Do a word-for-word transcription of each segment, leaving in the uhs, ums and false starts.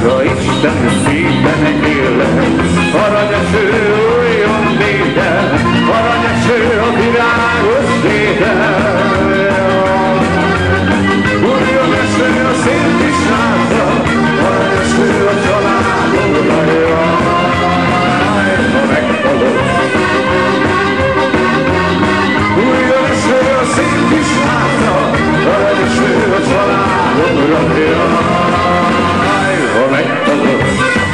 világra Isten szívenek élet. Aranyeső újjon vége, aranyeső a virágos létel. Újjon eső a szép kis házra, aranyeső a családodra. Jaj, ha meghalok. Újjon eső a szép kis házra, aranyeső a családodra. Jaj, ha meghalok.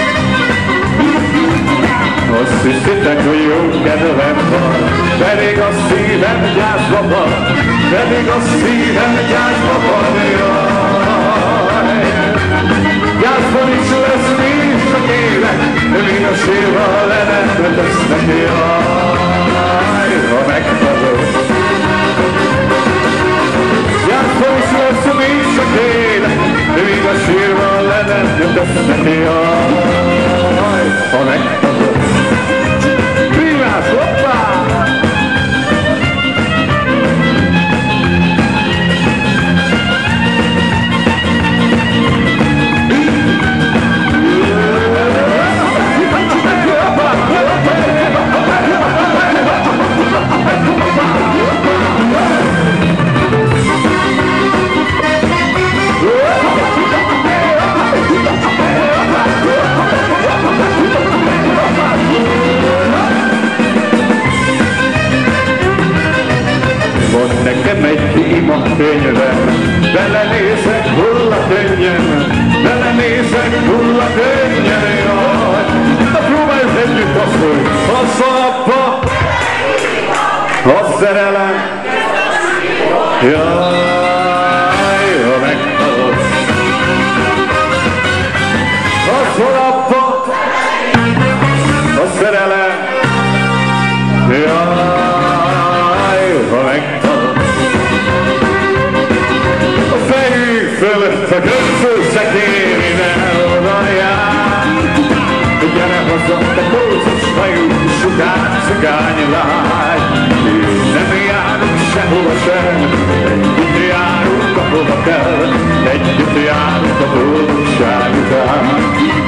Azt hiszitek, hogy jó kedvem van, pedig a szívem gyászba van, pedig a szívem gyászba van, jaj. Gyászban is lesz még csak élet, míg a sírva a lenetre tesznek, jaj, ha meghalok. Gyászban is lesz még csak élet, míg a sírva a lenetre tesznek, jaj, ha meghalok. Hoppá! Nekem egy ima könyvem, belenézek hulla könnyen, belenézek hulla könnyen, jaj. Na próbáljuk együtt azt, hogy a szappa, a szerelem, jaj, ha meghalok. A szappa, a szerelem, jaj, ha meghalok. Fölött a kötőszekér oda jár. Gyere haza, te kócos hajú, sugár, cigány lány. Nem járunk sehova sem, együtt járunk, ahova kell, együtt járunk a boldogság után.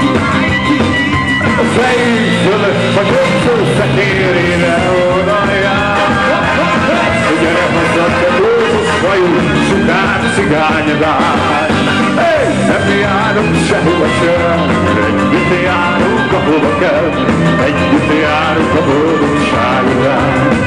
A fejünk fölött a kötőszekérére oda jár. Gyere haza, te kócos hajú, sugár, cigány lány. Nem járunk sehova sem, együtt járunk, ahova kell, együtt járunk a boldogság után.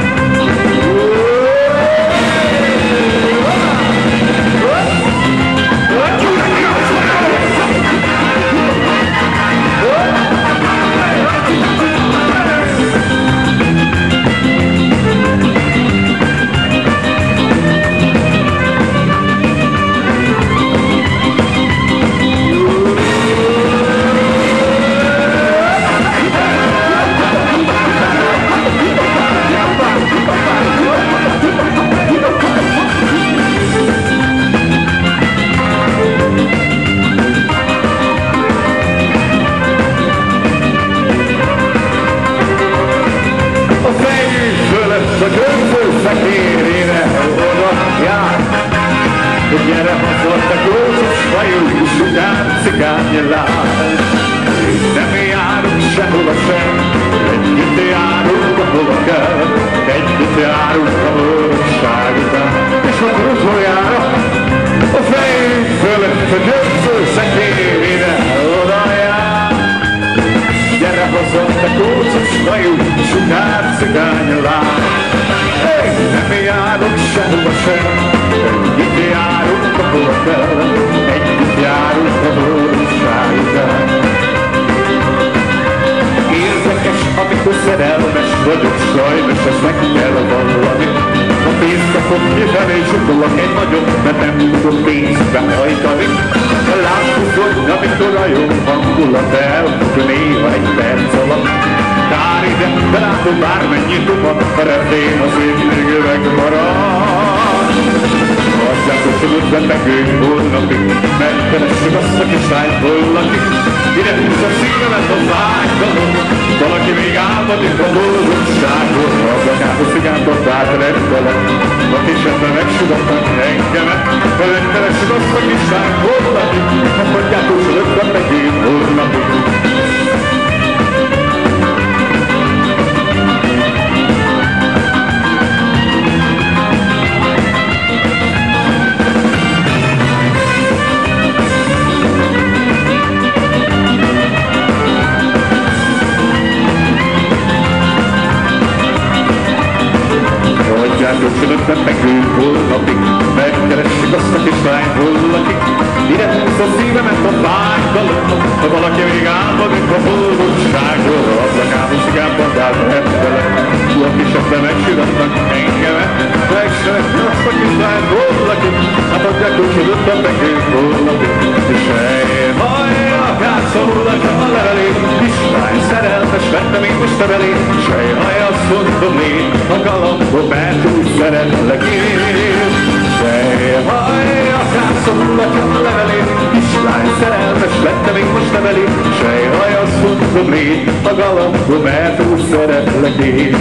Gyere haza, te kócos hajú, sugár, cigány lány. Nem járunk sehova sem, együtt járunk, ahova kell, együtt járunk a boldogság után. És akkor utoljára a fejünk fölött a kötőszekérére oda jár. Gyere haza, te kócos hajú, sugár, cigány lány. Nem járunk sehova sem, együtt járunk, ahova kell, együtt járunk a boldogság után. Érdekes, amikor szerelmes vagyok, sajnos ezt meg kell vallani. A pénzt kapok kifelé, zsukolok egy nagyot, mert nem tudok pénzbe hajtani. Látszol, amikor a jó hangulat elfog néha egy perc alatt. Kár ide, de látom bármennyit dupad, a reptén az én még öreg marad. Adjátok szülőben megők holnapig, megkeressük azt a kis lányt holnapig. Ide húz a szívemet a vágyalom, valaki még álmodik a boldogságról. Magához cigántott át reptelek, a kisetben megsugatnak engemet. Megkeressük azt a kis lányt holnapig, adjátok szülőben megők holnapig. Hisz a szívemet a vágytalom, ha valaki még álmodik a boldogságról, ablakában cigában dát reptelek, újak is ebben megsüvetnek engemet, megsenek nyolcnak is lehet volakit, hát adják úgy, hogy ott a megint volakit, és hely, akár szólak a levelét, kislány szerelmes vettem én most a belét, sej haj, azt mondom én, a galambot, mert úgy szeretlek én. Sej haj, akár szólak a levelét, kislány szerelmes vettem én most a belét, sej haj, azt mondom én, a galambot, mert úgy szeretlek én.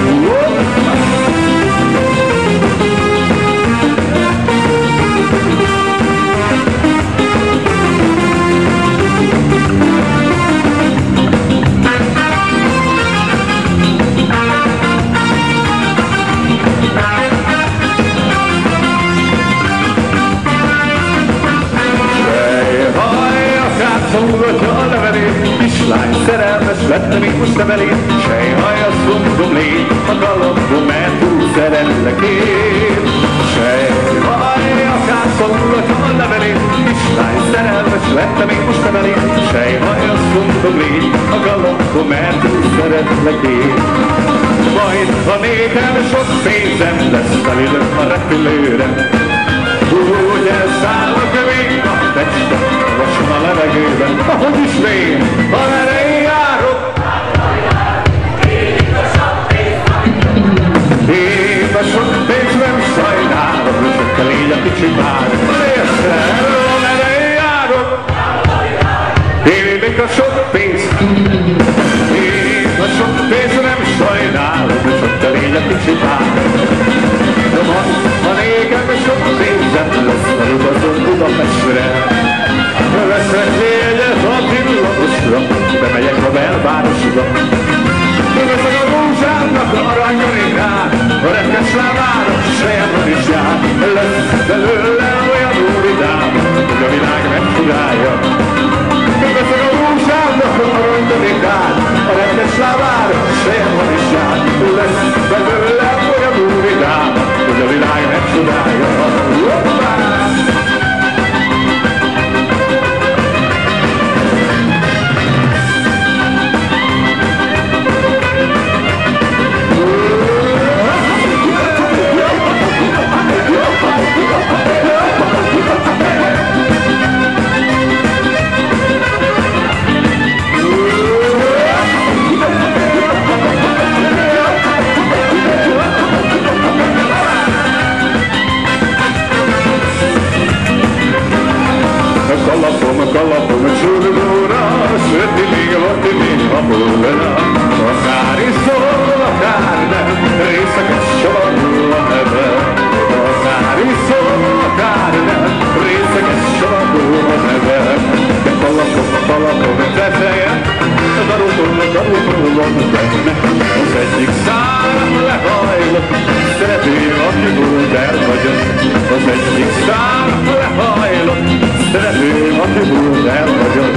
Szólgatja a levelét, kislány szerelmes vettem én most a belét, sejhaj, azt mondom légy, a galambom, mert úgy szeretlek én. Sejhaj, akár szólgatja a levelét, kislány szerelmes vettem én most a belét, sejhaj, azt mondom légy, a galambom, mert úgy szeretlek én. Majd, ha nékem sok pénzem lesz, felülök a repülőre, úgy elszáll a kövény a testem, lassan a levegőben, ahogy is még, ha merre én járok. Én a sok pénz Én a sok pénz nem sajnálom, csak légy a kicsi bár, érted, ha merre én járok. Én a sok pénz Én a sok pénz nem sajnálom, csak légy a kicsi bár. Ha nékem sok pénzem lesz, elutazom Budapestre, veszek jegyet a villamosra, bemegyek a belvárosra. Veszek a rózsámnak a aranygarigát, a repkes lábára sejemben is jár. Lesz belőle olyan úridám, hogy a világ megcsodálja. Veszek a rózsámnak a aranygarigát, a repkes lábára sejemben is jár. Lesz belőle olyan úridám, hogy a világ megcsodálja. Kalapom, kalapom, csurgóra, süti még, vati még a búlra. Akár iszol, akár nem, részeket savagul a neve. Akár iszol, akár nem, részeket savagul a neve. De kalapom, kalapom, teteje, darulom, darulom benne. Az egyik szára lehajlok, szeretném, aki volt el vagyok. Az egyik szára lehajlok, szeretném, aki volt el vagyok.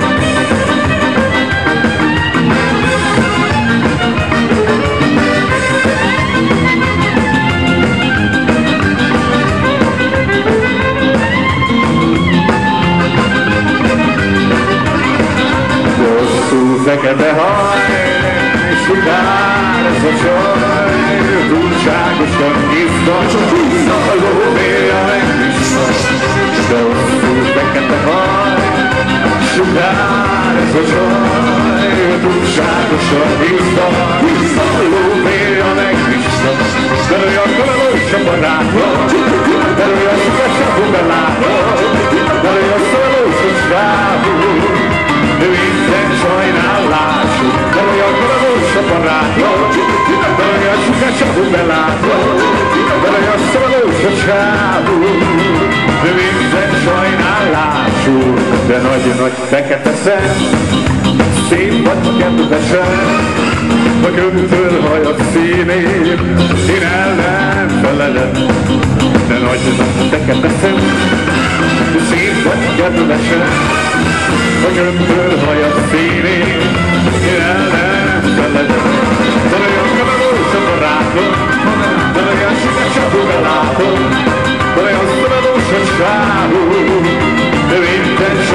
Hosszú fekete haj, sugár ez a csaj, túlságosan izgat, a lóvéja meg vissza. De hosszú fekete haj, sugár ez a csaj, túlságosan izgat, a lóvéja meg vissza. De olyan kalalós a barátom, de olyan szüles a hubelátom, de olyan szavalós a sávú. De minden sajnálású, de olyan karavós a barátom, de olyan sukács a hubelátom, de olyan szavalós a sávú. De minden sajnálású, de nagy-nagy fekete szem, szép vagy kedvesen, a köntől hajad színét, én el nem feledem. De nagy-nagy fekete szem, szép vagy kedvesen, a gömböl hajad színén, én el nem feledem. De olyan kavalós a barátom, de olyan sütes a hubelátom, de olyan szavalós a sávú. De minden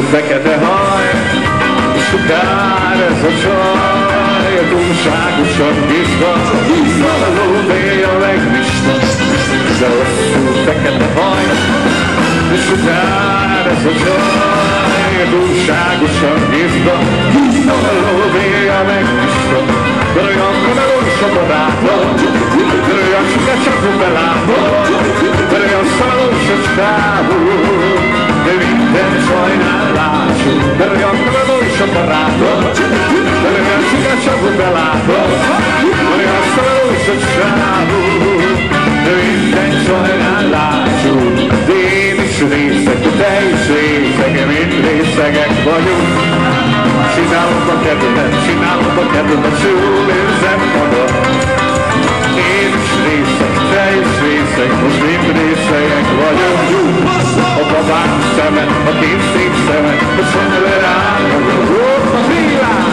fekete haj, sugár ez a csaj, túlságosan izgat, a lóvéja megvista, de hosszú fekete haj, sugár ez a csaj, túlságosan izgat, a lóvéja megvista, de olyan kanalos a barátom, de olyan sokat csak belátom, de olyan szaros a csávó, de minden sajnál látsuk, de olyan kanalos a barátom, de olyan sokat csak belátom, de olyan szaros a csávó, de minden sajnál látsuk, de én is részeg, te is részeg, mind részegek vagyunk. Csinálom a kedvemet, csinálom a kedvemet, jól érzem magam. Én is részeg, te is részeg, most mind részegek vagyunk. A babám szemed, a két szép szemed, a csomle rád vagyok. Ott a világ!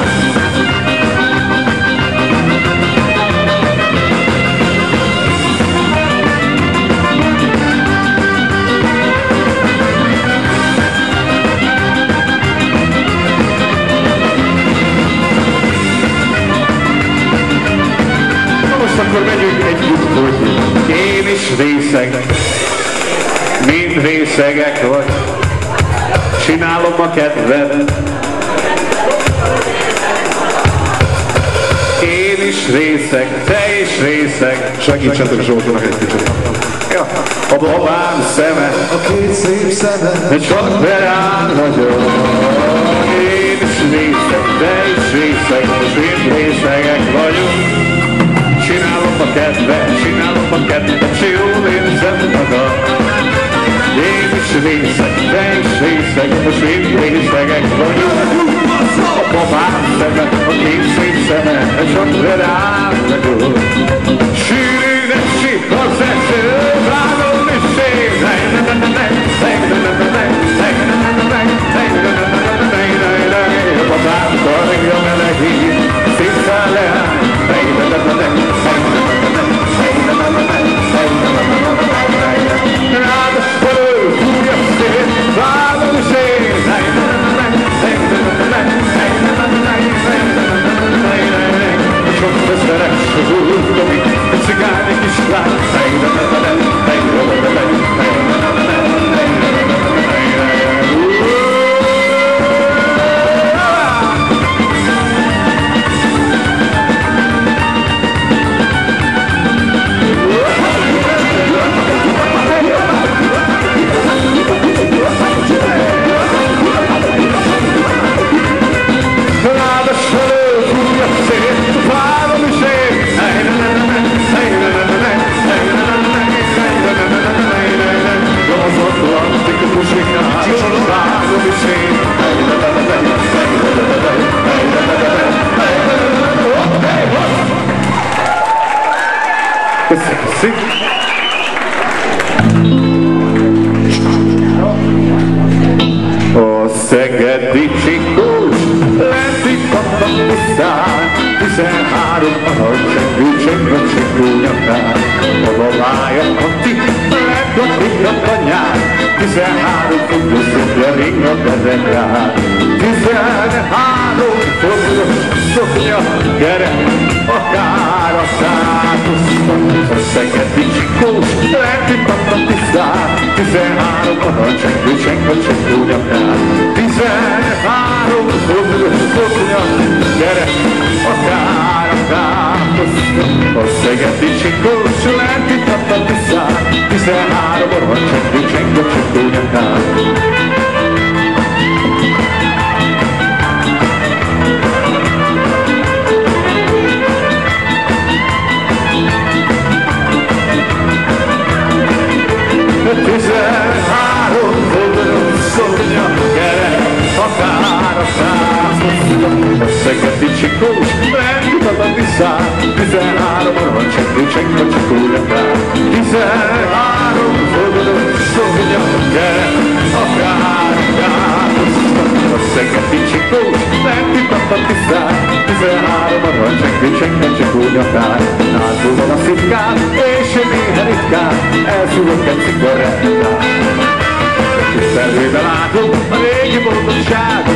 Akkor megyünk együtt folyni. Én is részeg, mind részegek vagy. Csinálom a kedved. Én is részeg, te is részeg. Segítsetek Zsoltónak egy kicsit. Ja. A babám szeme, a két szép szeme, de csak berád vagyok. Én is részeg, te is részeg, most mind részegek vagyunk. Csinálom a kedvet, csinálom a kedvet, s jól érzem magam. Én is részeg, te is részeg, most mind részegek vagyunk. A babám szeme, a két szép szeme, csak rád vagyok. Sűrűn esik az eső, vágom és én. A babám karja melegít, szívszál leáll. Rád felől fúj a szél, vágom és én. Sok veszeres az úr, dobi, a cigány kislány. A szegedi csikós lenti kapattisztán, tizenhárom aranycsengő cseng a csikó nyakán. A babája Kati lett a tikratanyán, tizenhárom fontos szokja ring a kezekán. Tizenhárom fontos szokja, gyere, akár a szátuszban. A szegedi csikós lenti kapattisztán, tizenhárom aranycsengő cseng a csikó nyakán. Tizenhárom fontos szoknya, gyere, akár a szátuszban. A szegedi csikós lenti kapattisztán, tizenhárom aranycsengő cseng a csikó nyakán. Tizenhárom fontos szoknya, gyere, akár a szátuszban. A szegedi csikós lenti kapattisztán, tizenhárom aranycsengő cseng a csikó nyakán. Tizenhárom fontos szoknya, gyere, akár a szátuszban. A szegedi csikós lenti kapattisztán, tizenhárom aranycsengő cseng a csikó nyakán. Náltul van a szitkán, és én néha ritkán elszúrok egy cigarettát. Tisztelőbe látom a régi boldogság.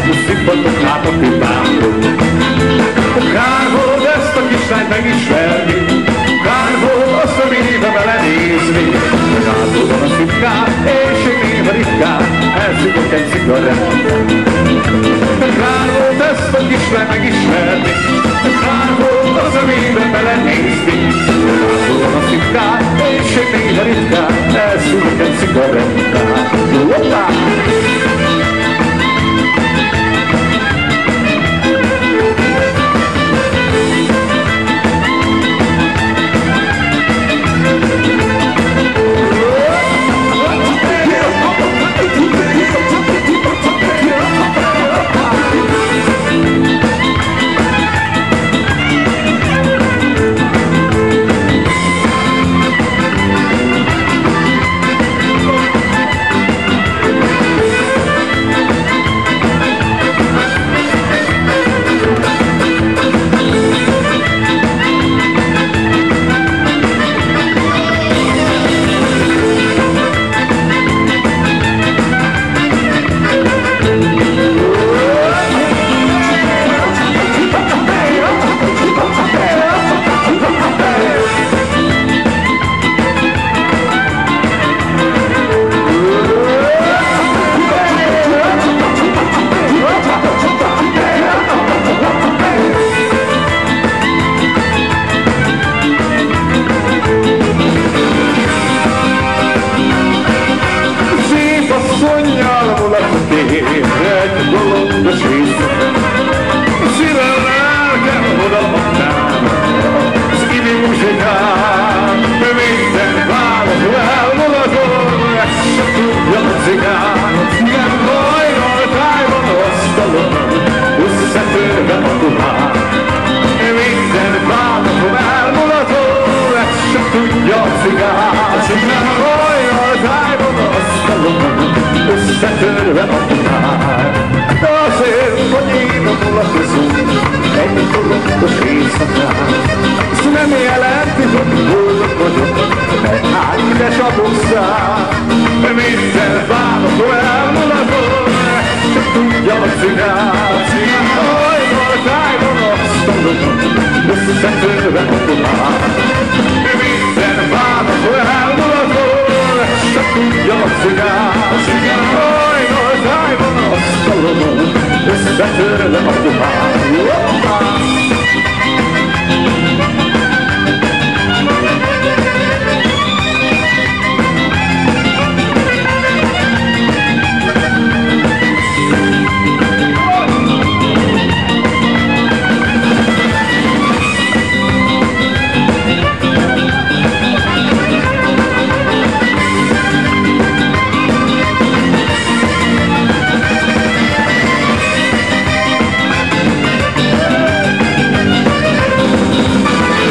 szippantok át a pipámról. Kár volt ezt a kislányt megismerni, kár volt azt a minibe belenézni, hogy átoldan a szitkát, és én néha ritkán elszívok egy cigarettát. Kár volt ezt a kislányt megismerni, kár volt az a minibe belenézni, hogy átoldan a szitkát, és én néha ritkán elszívok egy cigarettát. Hoppá! Egy bolondos éjszaka, szívem lelkem oda magának, az idő muzsikát, minden válasz elvonatom, ezt se tudja a cigán. Nem hajnal tájban asztalon, összetörve a tuhán, minden válasz elvonatom, ezt se tudja a cigán. Nem hajnal tájban asztalon, összetörve a tuhán. Azért, hogy én a mulatkozom egy bolondos éjszakán, ez nem jelenti, hogy boldog vagyok, mert hány üres a buszán. Minden választó elmulatol, csak tudja a cigán. Hajnal tájban asztalon, összetörve a tuhán. Minden választó elmulatol, csak tudja a cigán. Hajnal tájban asztalon, összetörve a tuhán.